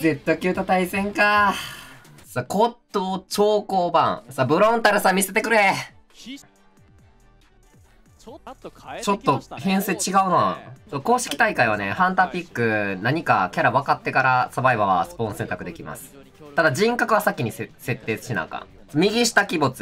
Z 級と対戦か。さあ、骨董超高版。さあ、ブロンタルさん見せてくれ。ちょっと編成違うな。公式大会はね、ハンターピック何かキャラ分かってからサバイバーはスポーン選択できます。ただ人格は先に設定しなあかん。右下鬼没。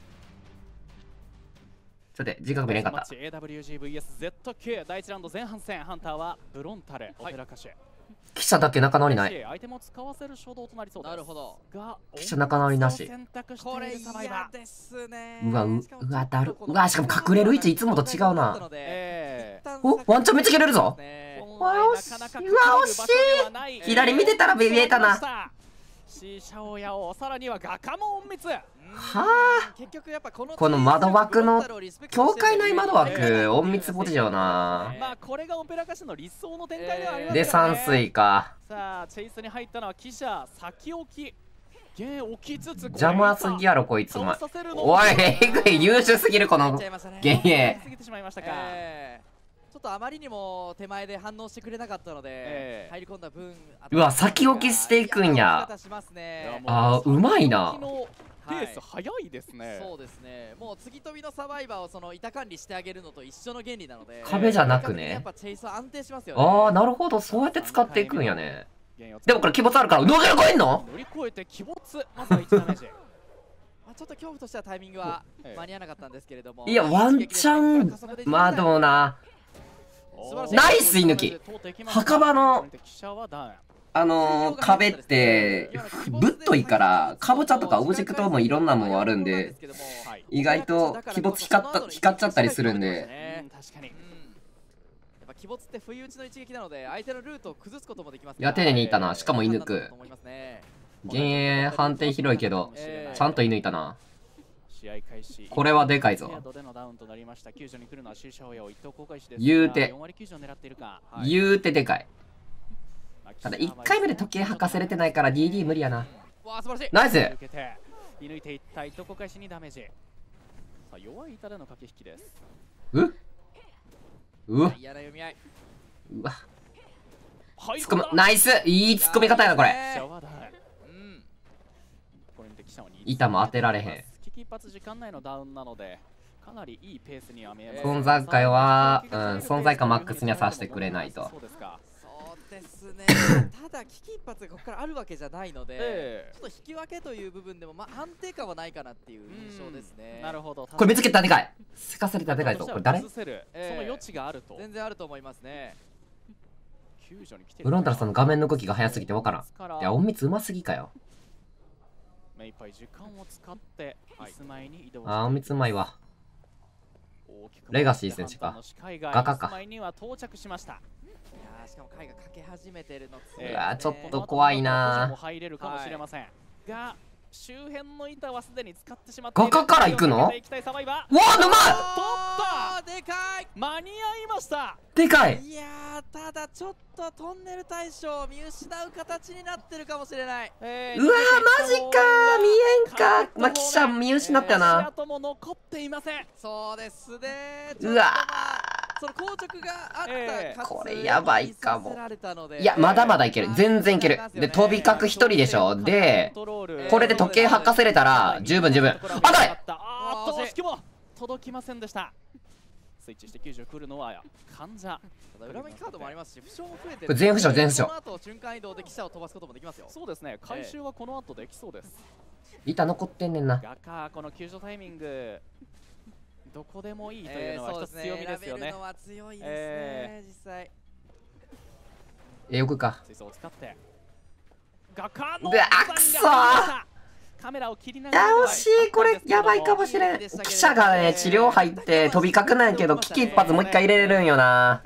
ちょっと人格見れんかった。 AWGVSZK 第1ラウンド前半戦、ハンターはブロンタル、オペラ歌手。 記者だけ仲直りない。 アイテムを使わせる衝動となりそうです。なるほど。 記者仲直りなし。 これ嫌ですね。 うわ、だる。うわ、しかも隠れる位置いつもと違うな。お、ワンチャンめっちゃ切れるぞ。うわ、惜しい。左見てたら見えたな。 シーシャオヤオ、さらには画家も隠密。 はあ、この窓枠の境界内窓枠隠密ポジよな。 まあこれがオペラ歌手の理想の展開ではありますで山水か。 さあチェイスに入ったのは記者先置き。 邪魔すぎやろこいつも。おい、えぐい、優秀すぎるこの幻影。 ちょっとあまりにも手前で反応してくれなかったので、入り込んだ分、 うわ、先置きしていくんや。あー、うまいな。 ペース早いですね。 そうですね。もう次飛びのサバイバーをその板管理してあげるのと一緒の原理なので、 壁じゃなくね。 やっぱチェイスは安定しますよね。 ああ、なるほど、そうやって使っていくんやね。でもこれ鬼没あるから乗り越えんの？ 乗り越えて鬼没、まずは1ダメージ。 ちょっと恐怖としてはタイミングは間に合わなかったんですけれども、 いやワンチャン、まあでもな、ナイス居抜き。墓場の壁ってぶっといからかぼちゃとかオブジェクトもいろんなもんあるんで、意外と鬼没光っちゃったりするんで。 鬼没って不意打ちの一撃なので相手のルートを崩すこともできます。 いや丁寧にいったな。しかも居抜く。幻影判定広いけどちゃんと居抜いたな。これはでかいぞ。言うてでかい。ただ1回目で時計履かせれてないから DD 無理やな。ナイス。 射抜いていった糸こ返しにダメージ。さあ弱い板での駆け引きです。 うわ、ツッコむ。ナイス、いいツッコミ方やなこれ。板も当てられへん。存在感は、存在感マックスにはさせてくれないと。 ですね。ただ危機一髪がここからあるわけじゃないので、ちょっと引き分けという部分でも安定感はないかなっていう印象ですね。 なるほど。 これ見つけたらでかい。せかされたらでかいぞ。これ誰？ その余地があると。 全然あると思いますね。 ブロンタルさんの画面の動きが早すぎてわからん。いや、隠密うますぎかよ。 目いっぱい時間を使ってイスマイに移動。 あー、隠密うまいわ。レガシー選手か。画家か。 しかも貝がかけ始めてるの。 うわ、ちょっと怖いな。 入れるかもしれませんが、周辺の板はすでに使ってしまって。 画家から行くの？うわ、沼い。 取った。でかい。間に合いました。 でかい。 いやー、ただちょっとトンネル対象見失う形になってるかもしれない。 うわー、マジかー、見えんか。まあ、記者見失ったよな。 そうですね。 うわー、 その硬直があった、 これやばいかも。いや、まだまだいける。全然いける。で、飛び角一人でしょ。で、これで時計履かせれたら十分。あ、だい。 惜しくも届きませんでした。スイッチして90来るのは患者。 裏向きカードもありますし、負傷も増えてる。全負傷。 この後瞬間移動で記者を飛ばすこともできますよ。 そうですね。回収はこの後できそうです。 板残ってんねんな。 ガカ、この救助タイミングどこでもいいというのは一つ強みですよね。 強いですね、実際。 よくか。 水槽を使ってガカの。うわ、くそー。 カメラを切りながら。 惜しい、これやばいかもしれん。記者がね、治療入って飛び角なんやけど、危機一髪もう一回入れれるんよな。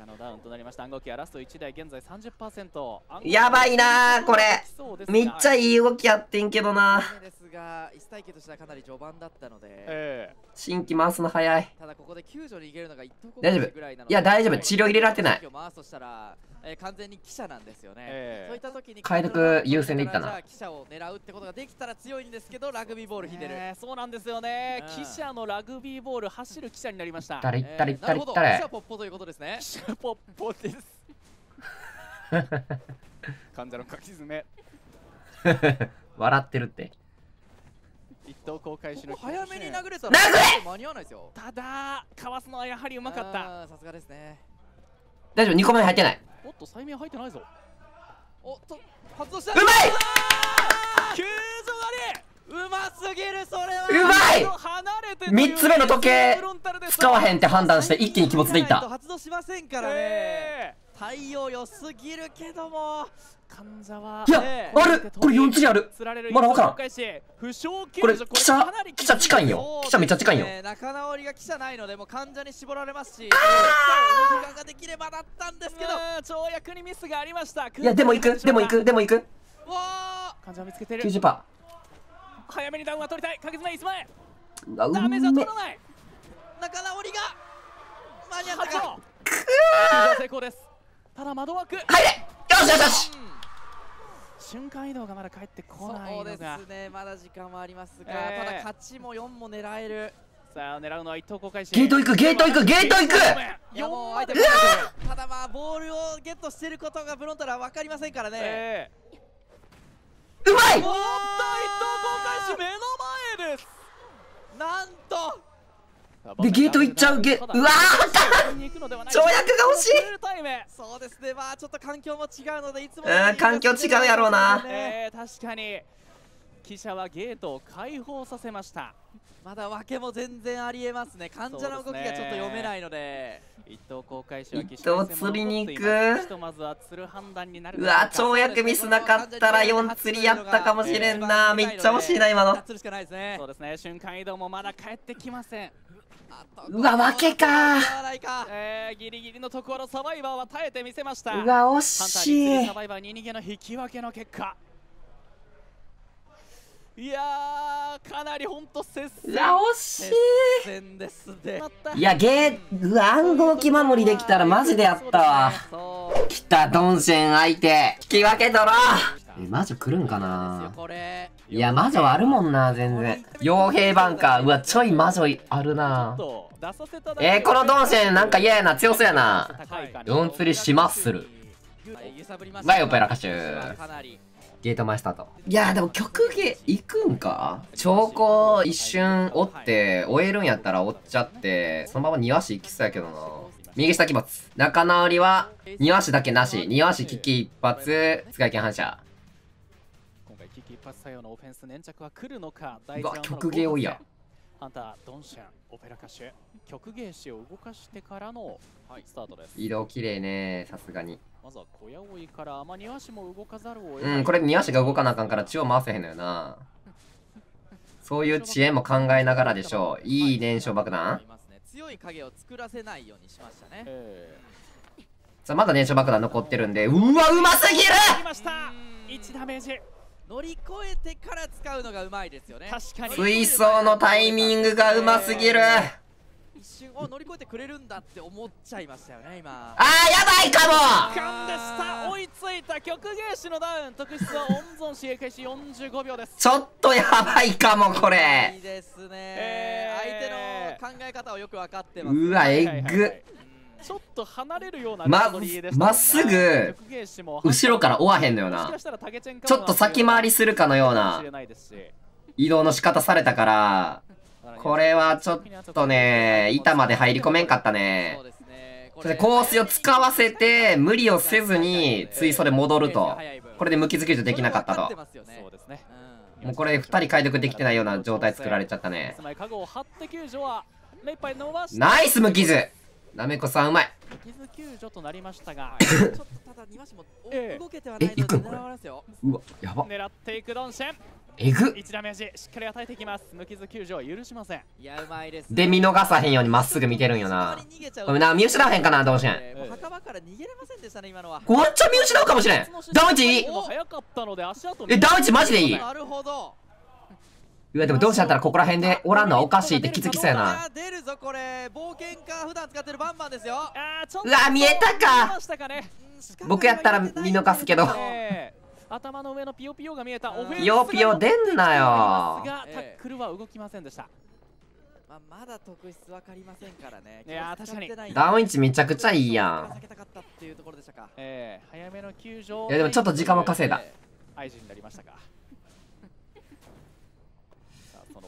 やばいなー、これ。めっちゃいい動きやってんけどな。 が1対9としてはかなり序盤だったので、 新規回すの早い。 ただここで救助に逃げるのが一等大丈夫。いや大丈夫、治療入れられてない。 回すとしたら、完全に記者なんですよね。そういった時に解読優先でいったな。 記者を狙うってことができたら強いんですけど、ラグビーボール引いてる。 そうなんですよね。記者のラグビーボール走る記者になりました。 誰。 記者ポッポということですね。 記者ポッポです。患者の書き詰め。 笑ってるって。 一等航海士の早めに殴れたら間に合わないですよ。 ただかわすのはやはりうまかった。 さすがですね。 大丈夫、2個目入ってない。 おっと催眠入ってないぞ。 おっと発動した。 うまい救助狩りうますぎる。それはうまい。3つ目の時計使わへんって判断して一気に気持ちでいった。 発動しませんからね。対応良すぎるけども患者は、 いや、あるこれ4次ある。まだ分からん。これ記者近いんよ。記者めっちゃ近いんよ。 仲直りが記者ないのでもう患者に絞られますし、時間ができればだったんですけど、 跳躍にミスがありました。いや、でも行くでも行くでも行く。 わー、患者を見つけてる。 90%。 早めにダウンは取りたい。かけずない1枚。 ダメージは取らない。 仲直りが間に合ったか。 成功です。ただ窓枠入れ。よしよしよし。 瞬間移動がまだ帰ってこないのが。そうですね、まだ時間はありますが、ただ勝ちも4も狙える。 さあ狙うのは一等航海士。 ゲート行くゲート行くゲート行く。 ただまあボールをゲットしていることがブロンタラは分かりませんからね。 うまい。 おっと一等航海士目の前です。 なんとでゲート行っちゃう。うわー、跳躍が欲しい。 そうですね、まあちょっと環境も違うのでいつも環境違うやろうな。 確かに記者はゲートを開放させました。 まだ分けも全然ありえますね。患者の動きがちょっと読めないので、 一等航海士は一等釣りに行く。 まずは釣る判断になる。 うわ、跳躍ミスなかったら4釣りやったかもしれんな。めっちゃ欲しいな今の。 そうですね、瞬間移動もまだ帰ってきません。 うわ、負けか。 ギリギリのところサバイバーは耐えてみせました。 うわ、惜しい。 サバイバー2逃げの引き分けの結果。いやー、かなりほんと接戦。 うわ、惜しいですね。 いや、うわ、暗号機守りできたらマジでやったわ。来た、ドンシェン相手。引き分け取ろう。魔女来るんかな。いや、魔女あるもんな、全然。傭兵バンカー。うわ、ちょい魔女あるな。このドンシェンなんか嫌やな。強そうやな。4釣りしまする。ワイオペラ歌手。ゲート前スタート。いやー、でも曲芸行くんか。兆候一瞬折って終えるんやったら折っちゃってそのまま2足行きそうやけどな。右下奇抜。仲直りは2足だけなし。2足危機一髪使い剣反射。 今回危機一髪作用のオフェンス粘着は来るのか。 うわ、曲芸多いや。 ハンター、ドンシャン、オペラ歌手、曲芸師を動かしてからのスタートです。 移動綺麗ね、さすがに。 まずは小屋追いから、2足も動かざるを得ない。 うん、これ2足が動かなあかんから血を回せへんのよな。そういう知恵も考えながらでしょう。いい燃焼爆弾。 強い影を作らせないようにしましたね。 さあ、まだ燃焼爆弾残ってるんで、うわ、うますぎる。 1ダメージ。 乗り越えてから使うのがうまいですよね。確かに水槽のタイミングがうますぎる。 一瞬乗り越えてくれるんだって思っちゃいましたよね今。 あー、やばいかも。 勘でした。追いついた。曲芸師のダウン。特質は温存試合開始45秒です。 ちょっとやばいかもこれ。 いいですね。相手の考え方をよく分かってます。 うわ、えぐ。 ちょっと離れるようなまっすぐ後ろから追わへんのよな。ちょっと先回りするかのような移動の仕方されたから、これはちょっとね、板まで入り込めんかったね。それでコースを使わせて無理をせずに追走で戻ると、これで無傷救助できなかったと。もうこれ2人解読できてないような状態作られちゃったね。ナイス無傷。なめこさんうまい。 傷救助となりましたが、 ちょっとただ庭師も動けてはないので狙われますよ。 うわ、やば。 狙っていくドンシェン。 えぐ。 1ダメージしっかり与えていきます。無傷救助は許しません。 いや、うまいです。 で、見逃さへんようにまっすぐ見てるんよな。これな、見失わへんかな、ドンシェン。 墓場から逃げれませんでしたね今のは。 こっちは見失うかもしれん。ダウンチいい。ダウンチマジでいい。 なるほど。 うわ、でもどうしちゃったらここら辺でおらんのはおかしいって気づきそうやな。 出るぞこれ。冒険家普段使ってるバンバンですよ。 うわ、見えたか。僕やったら見逃すけど。 頭の上のピヨピヨが見えた。 ピヨピヨ出んなよ。 タックルは動きませんでした。 まだ特質わかりませんからね。 いや、確かにダウンインチめちゃくちゃいいやん。 早めの救助。 いや、でもちょっと時間も稼いだ。 合図になりましたか。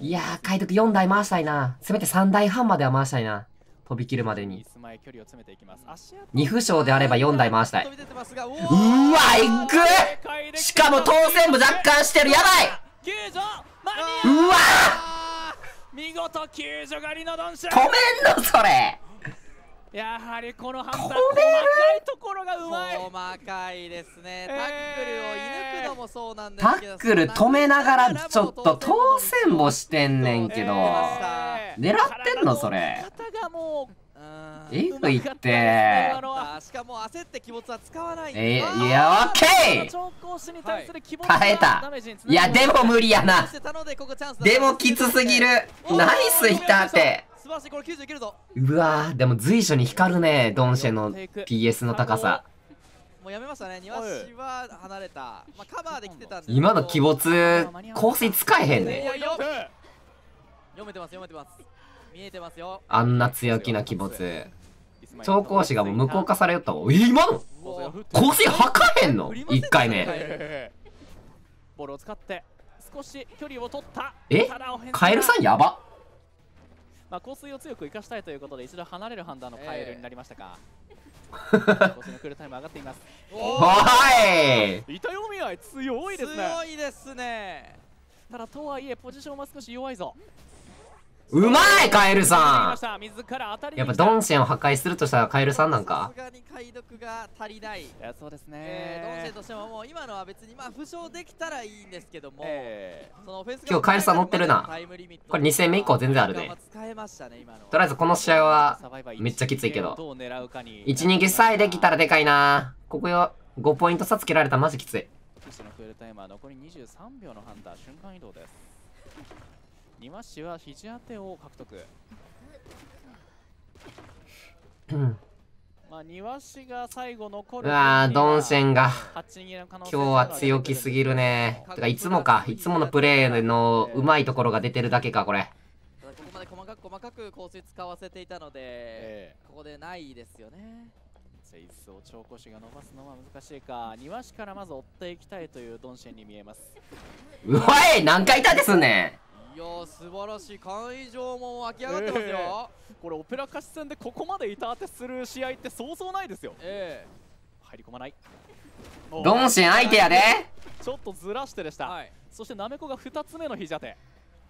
いやー、解読4台回したいな。せめて3台半までは回したいな。飛び切るまでに。2負傷であれば4台回したい。うわ、えぐっ、しかも当選部若干してる。やばい。うわ見事救助狩りのドンシャ。 止めんのそれ。 やはりこの判断、細かいところがうまい。 細かいですね。タックルを射抜くのもそうなんですけど、 タックル止めながらちょっと当選もしてんねんけど、狙ってんのそれ。えぐいって。 しかも焦って鬼没は使わない。 いや、オッケー耐えた。いや、でも無理やな。でもきつすぎる。ナイスいったって。うわー、でも随所に光るね、ドンシェの PS の高さ。 もうやめましたね。庭師は離れた。まあカバーできてたんで。 今の鬼没香水使えへんね。 読めてます読めてます。見えてますよ。 あんな強気な鬼没。調光師がもう無効化されよったわ。今の香水吐かへんの ?1 回目。 ボールを使って少し距離を取った。 カエルさんやば。 まあ香水を強く生かしたいということで一度離れる判断のカエルになりましたが、香水のクールタイム上がっています。 おーい、 板読み合い強いですね。 強いですね。 ただとはいえポジションは少し弱いぞ。 うまいカエルさん。やっぱドンシェンを破壊するとしたらカエルさんなんか。 さすがに解読が足りない。 そうですね。 ドンシェンとしてももう今のは別にまあ負傷できたらいいんですけども、そのオフェンス今日カエルさん乗ってるな。これ2戦目以降全然あるね。とりあえずこの試合はめっちゃきついけど、1人さえできたらでかいな。ここよ5ポイント差つけられたらマジきつい。 残り23秒の判断、瞬間移動です。庭師は肘当てを獲得。まあ庭師が最後残る。 うわー、ドンシェンが今日は強気すぎるね。てかいつものプレーのうまいところが出てるだけかこれ。 ここまで細かく香水使わせていたので、ここでないですよね。 セイスを調香師が伸ばすのは難しいか。庭師からまず追っていきたいというドンシェンに見えます。 うわい、何回痛手すんねん。 いやー素晴らしい。会場も湧き上がってますよ。 これオペラ歌手戦でここまで板当てする試合ってそうそうないですよ。入り込まない。 ドンシェン相手やで。 ちょっとずらしてでした。そしてなめこが2つ目の肘当て。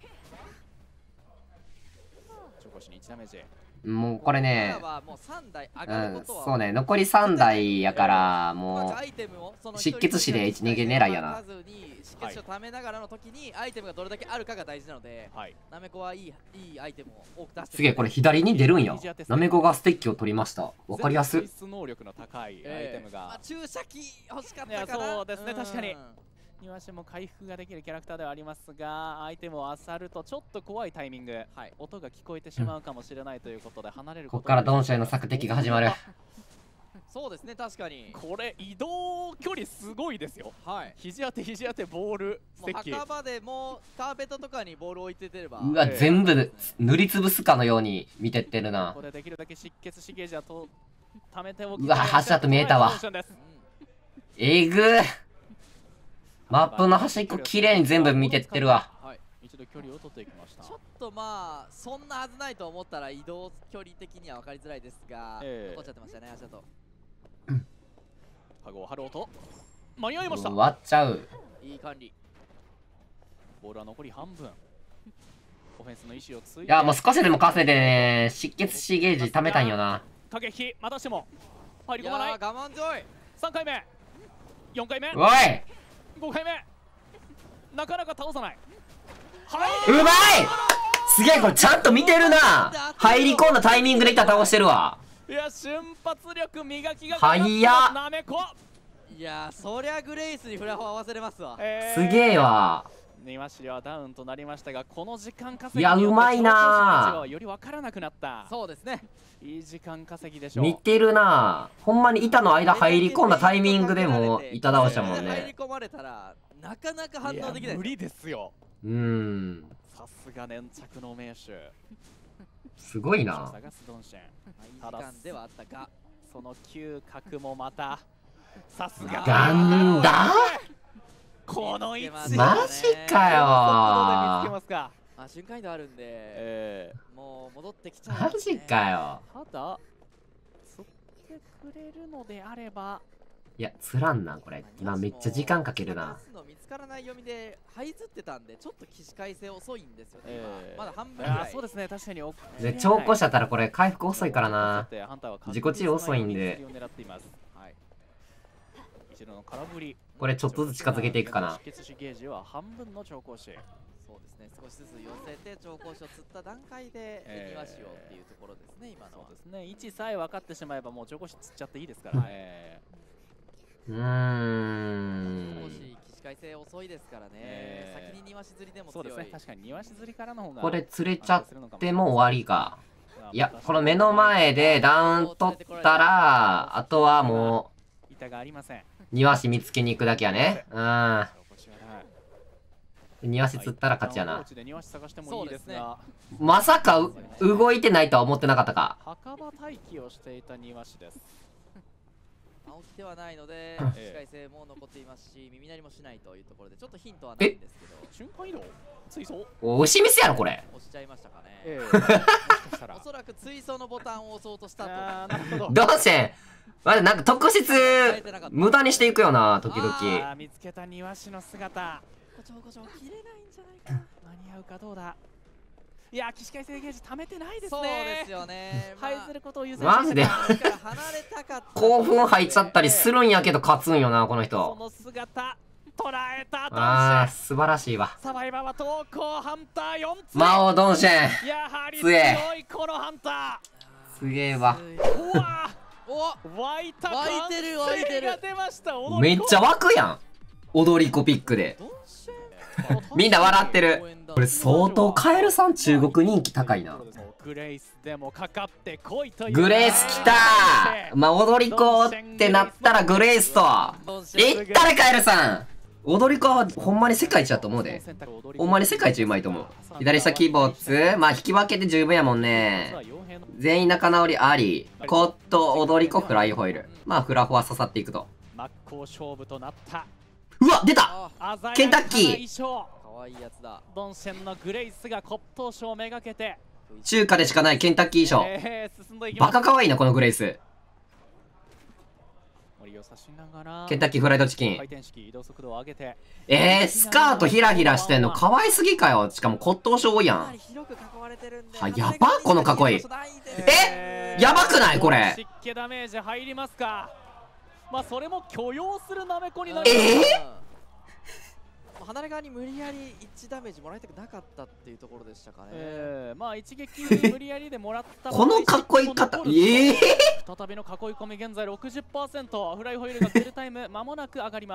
調香師に1ダメージ。 もうこれね、そうね、残り3台やからもう失血死で1逃げ狙いやな。 失血死をためながらの時にアイテムがどれだけあるかが大事なので、なめこはいいアイテムを多く出して。 すげえ、これ左に出るんや。なめこがステッキを取りました。わかりやすい。 能力の高いアイテムが。 注射器欲しかったかな。 そうですね、確かに。庭師も回復ができるキャラクターではありますが、アイテムを漁るとちょっと怖いタイミング、音が聞こえてしまうかもしれないということで離れる。 ここからドンシェンの索敵が始まる。 そうですね、確かにこれ移動距離すごいですよ。肘当てボールステッキ。 墓場でもカーペットとかにボール置いててれば、 うわ、全部塗りつぶすかのように見てってるな。 ここでできるだけ湿血死ゲージはと貯めておき。 うわ、端だと見えたわ。えぐー、マップの端っこ綺麗に全部見てってるわ。 一度距離を取っていきました。 ちょっとまあそんなはずないと思ったら移動距離的には分かりづらいですが、残っちゃってましたね、足だと。 カゴを張ろうと間に合いました。 割っちゃう。 いい管理。 ボールは残り半分。オフェンスの意思をついて、 いや、もう少しでも稼いでね、失血死ゲージ貯めたんよな。 過激またしても入り込まない。 我慢強い。 3回目4回目おい 5回目なかなか倒さない。 うまい。すげえ、これちゃんと見てるな。入り込んだタイミングでいったら倒してるわ。 いや、瞬発力磨きが早っ。 なめこ。 いや、そりゃグレイスにフラフォ合わせれますわ。 すげえわ。 庭師はダウンとなりましたが、この時間稼ぎ、 いや、うまいな。 より分からなくなった。 そうですね、 いい時間稼ぎでしょう。 見てるな。ほんまに板の間入り込んだタイミングでも板倒したもんね。 入り込まれたらなかなか反応できない。 無理ですよ。さすが粘着の名手。 すごいな。 探すドンシェン。 いい時間ではあったが、 その嗅覚もまたさすが。 なんだ。 この位置。 マジかよ。 瞬間移動あるんで、もう戻ってきちゃう、 マジかよ。 ただ釣ってくれるのであれば、 いや、つらんな、これ。めっちゃ時間かけるな。 見つからない読みで這いずってたんで、ちょっと起死回生遅いんですよね、まだ半分ぐらい。 そうですね、確かに。 で、超過しちゃったらこれ回復遅いからな。自己治癒遅いんで。これちょっとずつ近づけていくかな。 そうですね、 少しずつ寄せて調校士を釣った段階で庭師をっていうところですね、今のは。 そうですね、位置さえ分かってしまえばもう調校士釣っちゃっていいですから。 少し起死回生遅いですからね。先に庭師釣りでも強い。 そうですね、確かに庭師釣りからの方が。 これ釣れちゃっても終わりか。いや、この目の前でダウン取ったら、あとはもう、 板がありません。 庭師見つけに行くだけやね。庭師釣ったら勝ちやな。まさか動いてないとは思ってなかったか。 墓場待機をしていた庭師です。 起きてはないので、起死回生も残っていますし、耳鳴りもしないというところで、ちょっとヒントはないんですけど。 瞬間移動追走押しミスやろこれ。 押しちゃいましたかね。おそらく追走のボタンを押そうとしたと。 どうしてまだなんか特質無駄にしていくよな、時々。 見つけた庭師の姿。 こちょこちょ切れないんじゃないか。 間に合うかどうだ。いや、起死回生ゲージ貯めてないですね。 そうですよね。 這いずることを優先マジで興奮入っちゃったりするんやけど勝つんよな、この人。 その姿捉えた。 ああ、素晴らしいわ。 サバイバーは投稿ハンター4つ。 魔王ドンシェン。 やはり強いこのハンター。すげえわ。 うわ湧いた。 湧いてる湧いてる。 めっちゃ湧くやん。踊り子ピックで。みんな笑ってる。これ相当カエルさん中国人気高いな。 グレイスでもかかってこいという。 グレイス来たー。まあ踊り子ってなったらグレイスと。いったれカエルさん。踊り子はほんまに世界一だと思うで。ほんまに世界一うまいと思う。左下キーボーツ。まあ引き分けて十分やもんね。全員仲直りあり。コット、踊り子、フライホイール。まあフラホは刺さっていくと。 真っ向勝負となった。 うわ出たケンタッキー。 かわいいやつだ。 ドンシェンのグレイスが骨董賞をめがけて中華でしかないケンタッキー衣装。バカかわいいなこのグレイス。ケンタッキーフライドチキン。スカートひらひらしてんのかわいすぎかよ。しかも骨董賞多いやん。やばこの囲い。やばくないこれ。 湿気ダメージ入りますか。まあそれも許容するなめこになります。 離れ側に無理やり1ダメージもらいたくなかったっていうところでしたかね。 まあ一撃無理やりでもらったこの囲い方。 再びの囲い込み現在 60%。フライホイールが出るタイム間もなく上がります。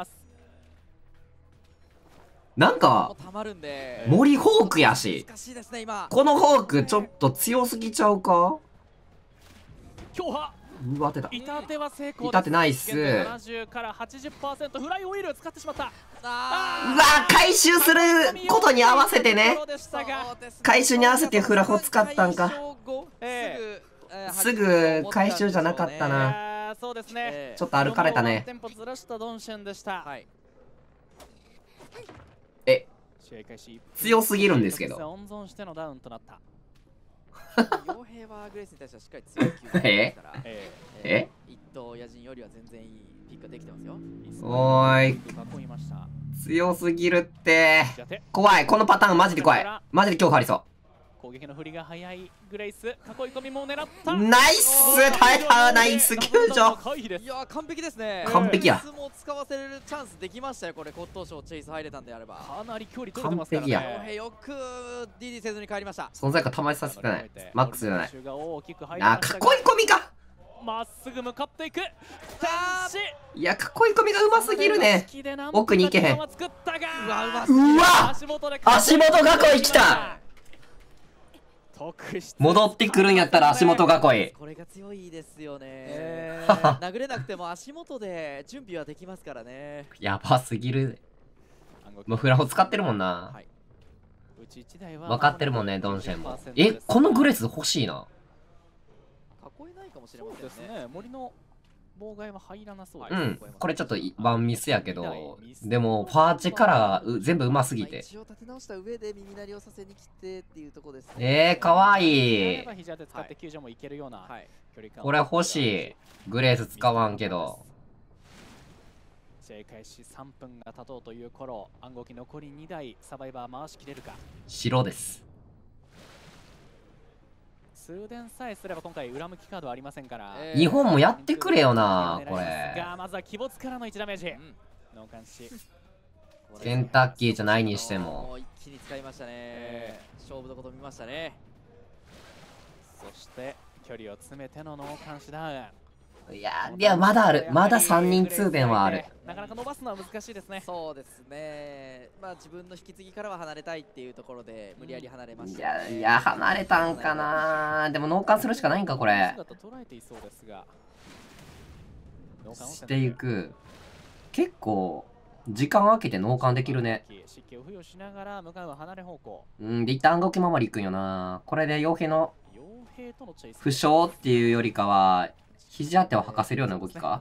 なんか森ホークやし、このホークちょっと強すぎちゃうか。 強破。 うわ、当てた。 板手は成功。 板手ナイス。 70から 80%。フライオイルを使ってしまった。うわ、回収することに合わせてね。回収に合わせてフラホ使ったんか。すぐ回収じゃなかったな。 そうですね。 ちょっと歩かれたね。 テンポずらしたドンシェンでした。 強すぎるんですけど。 温存してのダウンとなった。 傭兵はグレイスに対してはしっかり強い球ですから、一等野人よりは全然いいピックができてますよ。 おーい、強すぎるって。怖い、このパターンマジで怖い。マジで恐怖ありそう。 攻撃の振りが早いグレイス、囲い込みも狙った。 ナイス耐えた。ナイス救助。 いや完璧ですね。 完璧や。 も使わせるチャンスできましたよ。これ骨董賞チェイス入れたんであればかなり距離取れてますからね。 完璧や。よく DD せずに帰りました。 存在感試させてない。マックスじゃない。あ、囲い込みか。 まっすぐ向かっていく。 いや、囲い込みがうますぎるね。奥に行けへん。うわ、足元囲いきた。戻ってくるんやったら足元囲い。 これが強いですよね。殴れなくても足元で準備はできますからね。 やばすぎる。もうフラホ使ってるもんな。分かってるもんね、ドンシェンも。このグレース欲しいな。 囲えないかもしれませんね。 森の妨害は入らなそうです。 うんこれちょっとワンミスやけど、でもファーチから全部うますぎて。 一応立て直した上で耳鳴りをさせに来てっていうところですね。 かわいい。 肘当て使って救助もいけるような距離感。 これ欲しい。グレース使わんけど。 試合開始3分が経とうという頃、暗号機残り2台、サバイバー回しきれるか。 白です。 通電さえすれば今回裏向きカードはありませんから、 日本もやってくれよなこれ。 がまずは鬼没からの1ダメージ。脳幹視ケンタッキーじゃないにしても一気に使いましたね。勝負のこと見ましたね。 そして距離を詰めての脳幹視ダウン。 いやまだある。まだ3人通電はある。 なかなか伸ばすのは難しいですね。 そうですね。まあ自分の引き継ぎからは離れたいっていうところで無理やり離れましたね。 いや離れたんかな。でも脳幹するしかないんかこれ。していく。結構時間空けて脳幹できるね。うんで一旦動き守りいくんよな。これで傭兵の負傷っていうよりかは肘当てを吐かせるような動きか。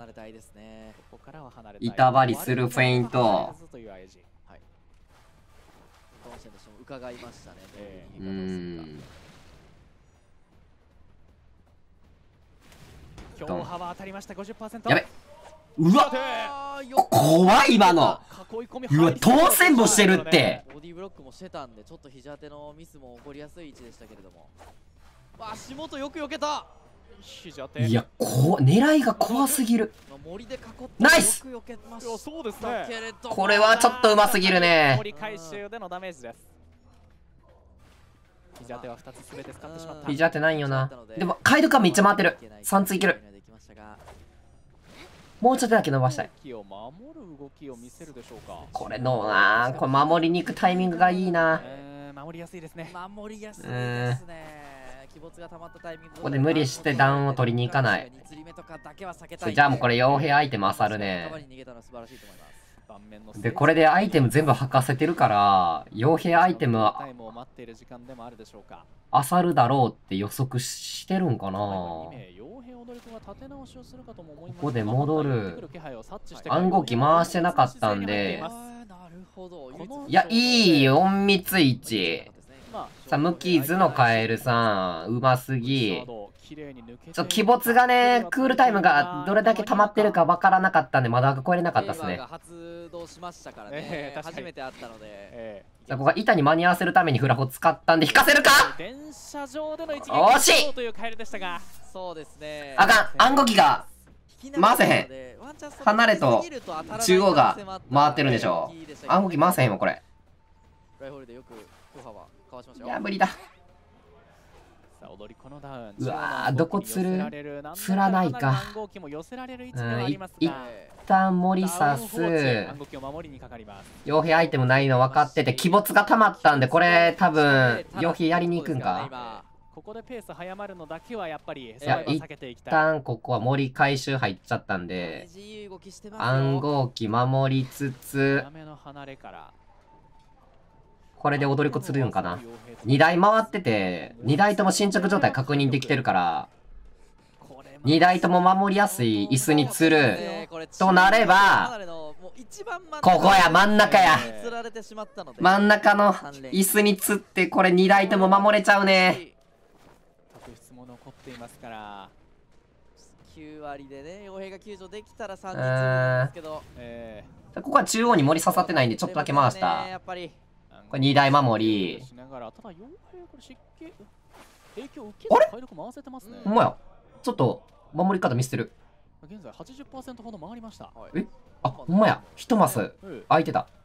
板張りするフェイント。 伺いましたね。 強波は当たりました。50%。 やべ。うわ怖い今の。うわ当選もしてるって。 ボディブロックもしてたんでちょっと肘当てのミスも起こりやすい位置でしたけれども。足元よく避けた。 いや狙いが怖すぎる。ナイス。これはちょっとうますぎるね。 回収でのダメージです。肘当ては2つ全て使ってしまった。 肘当てないよな。でもカイドカめっちゃ回ってる。3ついける。もうちょっとだけ伸ばしたい。これのなこれ守りに行くタイミングがいいな。 守りやすいですね。 守りやすいですね。ここで無理してダウンを取りに行かない。じゃあもうこれ傭兵アイテム漁るね。でこれでアイテム全部履かせてるから傭兵アイテムは漁るだろうって予測してるんかな。ここで戻る。暗号機回してなかったんで、いやいい隠密位置。さあ無傷のカエルさんうますぎ。鬼没がねクールタイムがどれだけ溜まってるかわからなかったんでまだ超えれなかったですね。 発動しましたからね。初めて会ったので。 さあここは板に間に合わせるためにフラホ使ったんで引かせるか。惜しい。あかん暗号機が回せへん。離れと中央が回ってるんでしょ。暗号機回せへんわこれ。いや無理だ。うわどこ釣る。釣らないか。一旦森刺す。傭兵アイテムないの分かってて鬼没が溜まったんでこれ多分傭兵やりに行くんか。 ここでペース早まるのだけはやっぱり一旦ここは森回収入っちゃったんで暗号機守りつつこれで踊り子釣るんかな。2台回ってて2台とも進捗状態確認できてるから2台とも守りやすい椅子に釣るとなればここや真ん中や。真ん中の椅子に釣ってこれ2台とも守れちゃうね。 残っていますから 9割でね傭兵が救助できたら3人釣るんですけど、 ここは中央に森刺さってないんでちょっとだけ回した。これ2台守り。あれほんまやちょっと守り方見せてる。 現在 80% ほど回りました。 あほんまや1マス空いてた。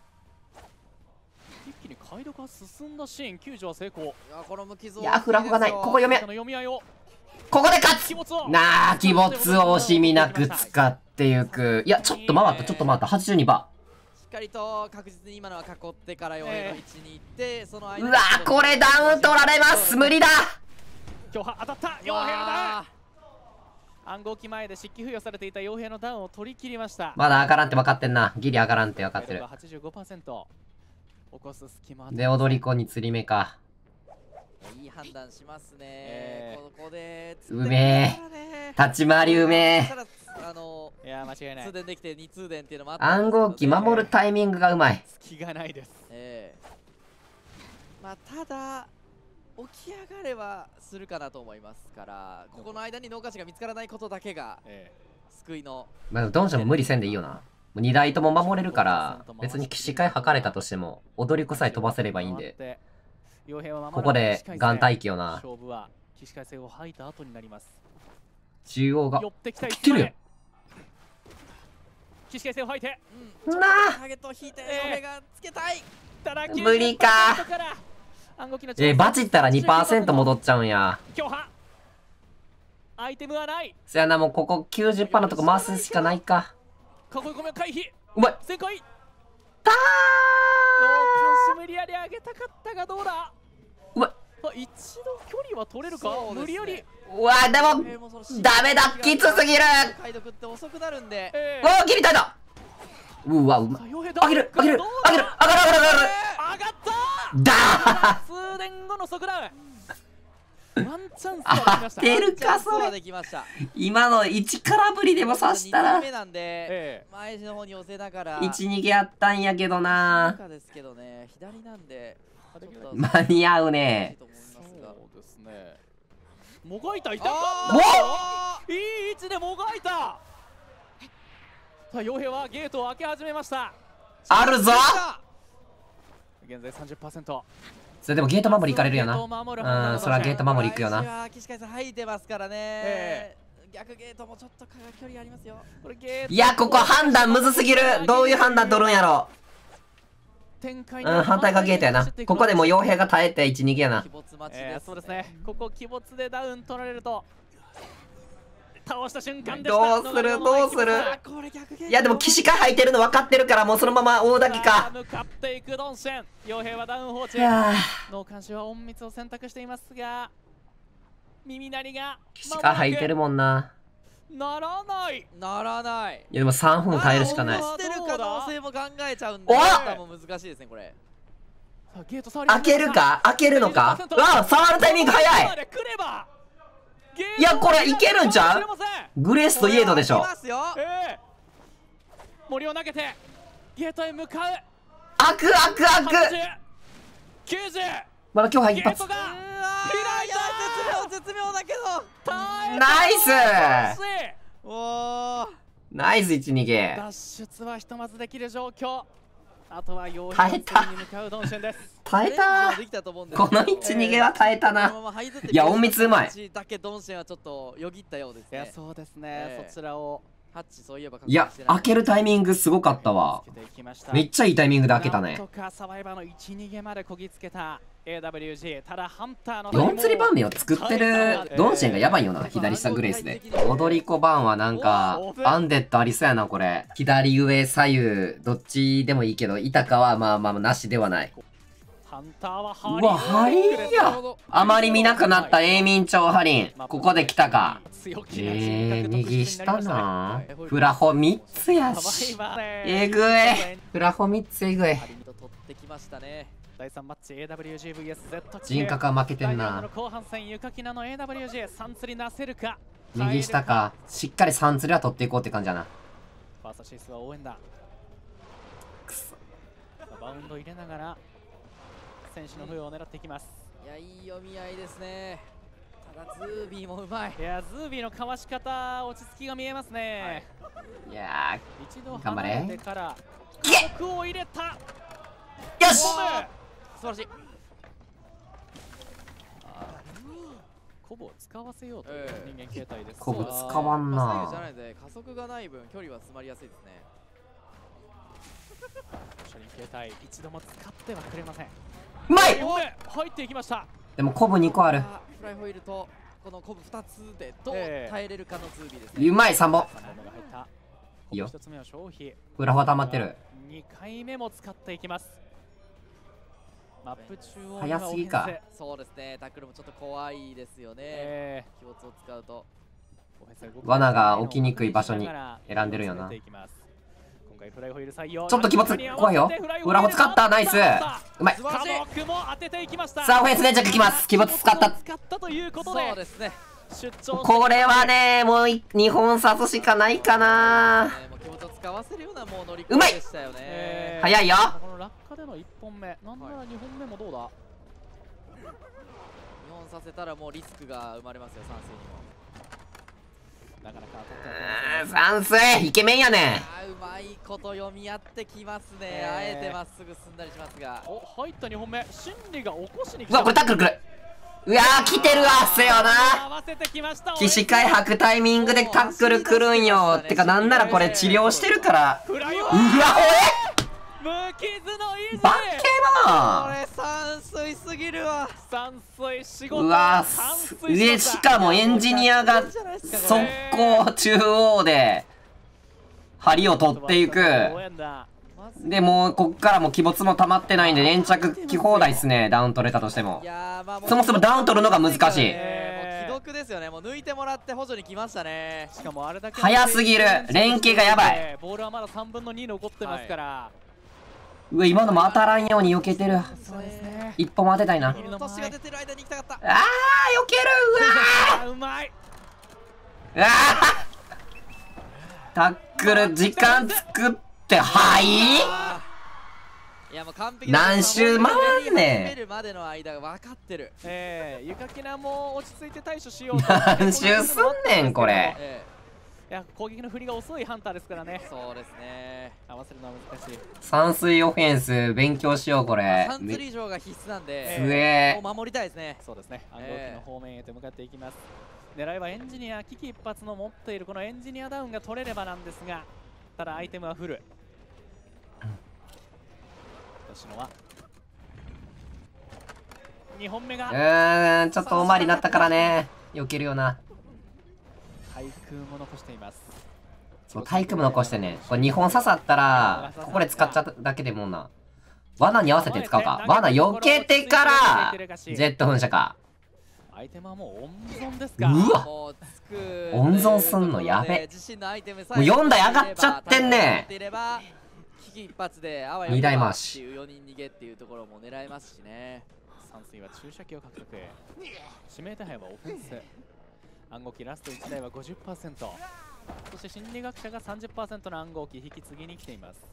一気に解読が進んだシーン。救助は成功。 いやフラフがない。ここ読め。ここで勝つなあ。鬼没を惜しみなく使っていく。いやちょっと回ったちょっと回った。82%。 しっかりと確実に今のは囲ってから傭兵の位置に行ってその間。 うわこれダウン取られます。無理だ。 強波当たった。傭兵のダウン。暗号機前で漆器付与されていた傭兵のダウンを取り切りました。 まだ上がらんって分かってんな。ギリ上がらんって分かってる。 85%。起こす隙間で踊り子に釣り目か。 いい判断しますね。ここでうめえ立ち回りうめえ。 いや間違いない。 通電できて2通電っていうのもあった暗号機守るタイミングがうまい。 隙がないです。 まあただ起き上がれはするかなと思いますから、ここの間に農家士が見つからないことだけが救いの。 まあドンジョンも無理せんでいいよな。2台とも守れるから別に起死回測れたとしても踊り子さえ飛ばせればいいんで、ここでガン待機よな。 勝負は起死回生を吐いた後になります。 中央が寄ってきた。 来てるよ。 起死回生を吐いて、 ターゲットを引いて嫁がつけたい。 無理か。バチったら 2% 戻っちゃうんや。 強破アイテムはない。 そやな、もうここ 90% のとこ回すしかないか。 囲い込みを回避。 うまい。 旋回。 たー。 監視無理やり上げたかったがどうだ。 うまい。 一度距離は取れるか。無理やり。 うわでもダメだ、きつすぎる。 解読って遅くなるんで。 うわ切りたいだ。うわうまい。あげるあげるあげるあがるあがるあがる。 上がっただー。数年後の即ダウン。ワンチャンスはできました。 当てるかそれ。今の1空振りでも刺したら目なんで前の方に寄せながら 1逃げあったんやけどな。 ですけどね、左なんで間に合うね。 そうですね。もがいた。いたか。いい位置でもがいた。さあ傭兵はゲートを開け始めました。 あるぞ。 現在 30%。 それでもゲート守り行かれるよな。うん、それはゲート守り行くよな。 起死回生吐いてますからね。逆ゲートもちょっと距離ありますよ。 いや、ここ判断むずすぎる。どういう判断取るんやろ。反対がゲートやな。ここでもう傭兵が耐えて1、2ゲやな。 そうですね。ここ鬼没でダウン取られると倒した瞬間でどうするどうする。いやでも起死回入ってるの分かってるから、もうそのまま大抱きか。 向かっていくドンシェン。傭兵はダウン放置。脳幹視は隠密を選択していますが、耳鳴りが起死回入ってるもんな。 ならない。 いやでも3分耐えるしかない。 してる可能性も考えちゃうんで、も難しいですねこれ。 開けるか開けるのか。うわ触るタイミング早い。いやこれいけるんちゃう。グレースとイエードでしょ。 森を投げてゲートへ向かう。 開く開く開く。 90。 まだ今日入一発。 絶妙だけどナイスナイス1、2ゲ。 脱出はひとまずできる状況。あとは傭兵に向かうドンシェンです。 耐えた。この1、2ゲは耐えたな。いや隠密うまい。 だけドンシェンはちょっとよぎったようですね。 いやそうですね。そちらをハッチそういえば。 いや開けるタイミングすごかったわ。めっちゃいいタイミングで開けたね。 サバイバーの1、2ゲまでこぎつけた AWG。ただハンターの 4釣り番目を作ってるドンシェンがやばいよな。左下グレースで踊り子番はなんかアンデッドありそうやなこれ。左上左右どっちでもいいけど、イタカはまあまあなしではない。うわハリンや。あまり見なくなった永民町ハリン、ここで来たか。右下な。フラホ3つやしえぐい。フラホ3つえぐい。人格は負けてんな。右下か。しっかり3釣りは取っていこうって感じやな。くそ。 バウンド入れながら選手の笛を狙っていきます。 いやいい読み合いですね。ただズービーもうまい。 いやズービーのかわし方落ち着きが見えますね。 いや一度頑張れ。 離れてから曲を入れた。 よし素晴らしい。 コブを使わせようという人間形態です。 コブ使わんな。 じゃないので加速がない分距離は詰まりやすいですね。 車輪形態一度も使ってはくれません。 うまい。 入っていきました。 でもコブ2個ある。 フライホイールとこのコブ2つでどう耐えれるかのズービーですね。 うまい3本。 いいよ。1つ目は消費。 裏は溜まってる。 2回目も使っていきます。マップ中央早すぎか。 そうですね。タックルもちょっと怖いですよね。気没を使うと罠が起きにくい場所に選んでるよな。ちょっと気持ち怖いよ。裏も使った。ナイスうまい。さあオフェンス粘着きます。気持ち使った。 そうですね。 これはね、もう2本刺すしかないかな。 もう気持ちを使わせるようなもう乗り込みでしたよね。 早いよ。 この落下での1本目、なんなら2本目もどうだ。2 本させたらもうリスクが生まれますよ、3水にも。 なかなか取って山水イケメンやね。 うまいこと読み合ってきますね。あえてまっすぐ進んだりしますが。 お、入った2本目、心理が起こしに来た。 うわ、これタックルくる。うわー、来てるわ、せよな。 合わせてきました。 起死回吐くタイミングでタックルくるんよ。てか、なんならこれ治療してるから。うわ、 無傷のイージー。 バッケこモン。 れ山水すぎるわ。 山水仕事。 うわ、上しかもエンジニアが速攻中央で針を取っていく。でもうこっからもう鬼没も溜まってないんで連着来放題っすね。ダウン取れたとしても。そもそもダウン取るのが難しい。 もう既読ですよね。もう抜いてもらって補助に来ましたね。 しかもあれだけ早すぎる。連携がやばい。 ボールはまだ3分の2残ってますから。 うわ、今のも当たらんように避けてる。 そうですね。 一歩も当てたいな。 年が出てる間に行きたかった。 あー、避ける。うわー、 うまい。 うわー、タックル時間作ってはい。 いやもう完璧。 何周回んねん。 出るまでの間が分かってる。 ゆかきなも落ち着いて対処しようと。 何周すんねんこれ。 いや、攻撃の振りが遅いハンターですからね。 そうですね。 合わせるのは難しい。 山水オフェンス勉強しようこれ。 3釣り以上が必須なんで。 すげもう守りたいですね。 そうですね。暗号機の方面へと向かっていきます。狙いはエンジニア、危機一髪の持っているこのエンジニアダウンが取れればなんですが、ただアイテムはフル。吉野は2本目がちょっとおまりになったからね。避けるよな。 対空も残しています。 そう、対空も残してね。これ2本刺さったらここで使っちゃっただけでもんな。罠に合わせて使うか。罠避けてからジェット噴射か。 アイテムはもう温存ですか。 うわ、温存すんのやべ。もう4台上がっちゃってんね。 危機一髪であわ 2台回し 4人逃げっていうところも狙えますしね。 山水は注射器を獲得。指名手配はオフェンス。暗号機ラスト1台は 50%。そして心理学者が 30% の暗号機引き継ぎに来ています。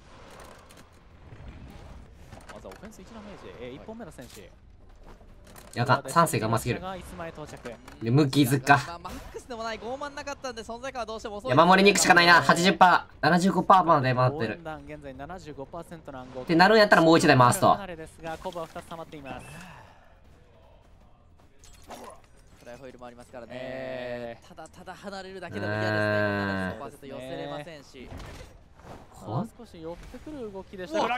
まずはオフェンス1ダメージ、1本目の選手。 やが山水がうますぎる。で無傷か。 マックスでもない傲慢なかったんで存在感はどうしても遅い。 いや守りに行くしかないな。 80%、75% まで回ってる。 現在 75% の暗号機ってなるんやったらもう1台回すと。 コブは2つ溜まっています。 フライホイールもありますからね。ただ離れるだけでも嫌ですね。75% 寄せれませんし。 少し寄ってくる動きでした。は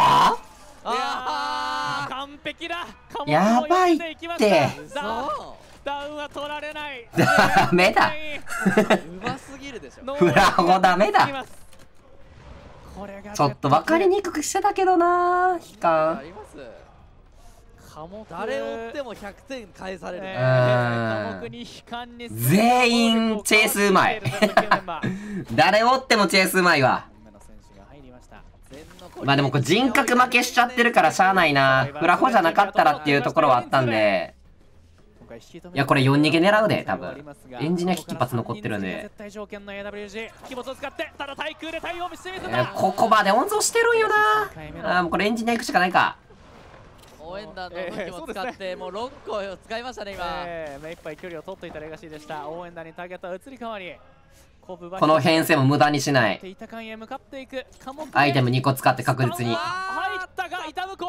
あ、 完璧だ。 やばいって。 ダウンは取られない。 ダメだ。 うますぎるでしょ。 フラホダメだ。ちょっと分かりにくくしてたけどな。悲観。 誰を追っても100点返される。 全員チェイスうまい。誰を追ってもチェイスうまいわ。まあでもこれ人格負けしちゃってるからしゃあないな。フラホじゃなかったらっていうところはあったんで。いやこれ4逃げ狙うで多分。エンジニア危機一発残ってるんで。ここまで温存してるんよな。もうこれエンジニア行くしかないか。 応援団の武器も使ってもう6個を使いましたね今。 目いっぱい距離を取っていたレガシーでした。応援団にターゲットは移り変わり。 この編成も無駄にしない。アイテム2個使って確実に。 入ったが痛む子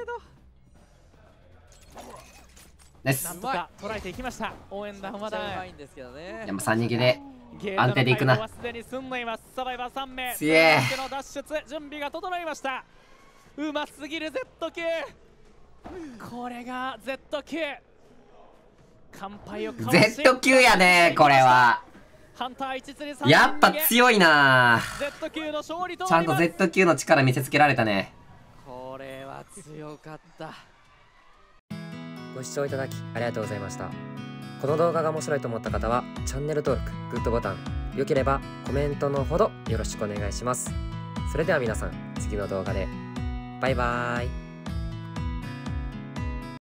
です。 なんとか捉えていきました。応援団まだうまいんですけどね。 でも3逃げで安定でいくな。 サバイバー3名。 すげえ。 準備が整いました。うますぎる Z 級。これが Z 級。乾杯を Z 級やねこれは。やっぱ強いな。ちゃんと Z 級の力見せつけられたね。 これは強かった。 ご視聴いただきありがとうございました。この動画が面白いと思った方はチャンネル登録、グッドボタン、良ければコメントのほどよろしくお願いします。それでは皆さん次の動画でバイバーイ。